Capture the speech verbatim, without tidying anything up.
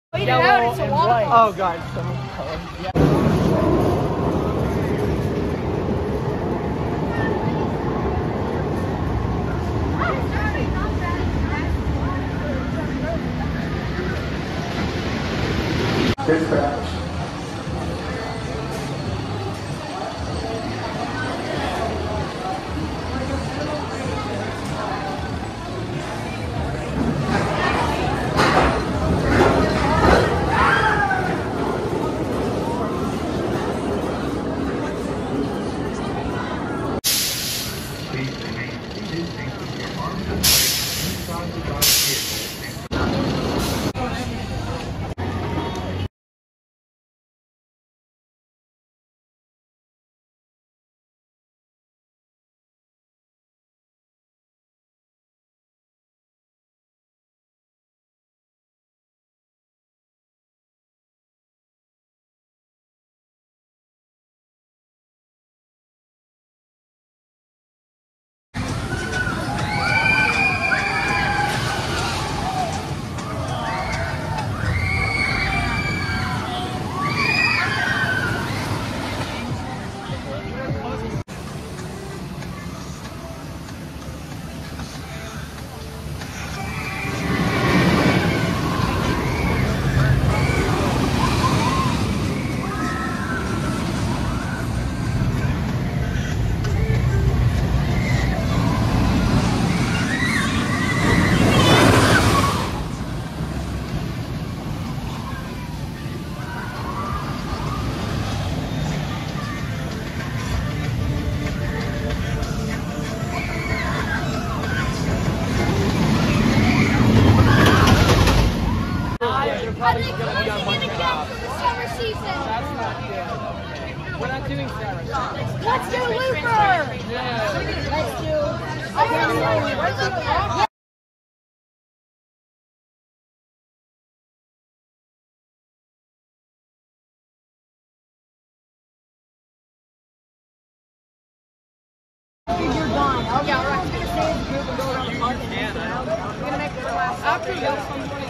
Yellow out, it's a and white. Oh god, so much color. Yeah. Dispatch. Please remain seated and keep your arms and legs inside the driver's vehicle. Are they going in again for the summer season? That's not good. We're not doing Skyrush. Let's do Looper! Yeah. Let's do... I want to know where's the You're gone. Yeah, right. I'm going to stay in the group and go around the park. We're going to make the last. After this,